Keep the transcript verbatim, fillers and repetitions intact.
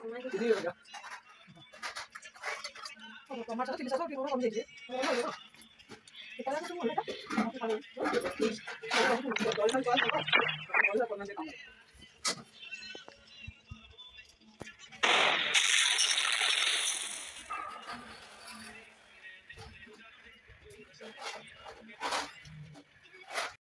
टमाटर chilli sauce और kilo कम दीजिए ये पता है तुम बोलता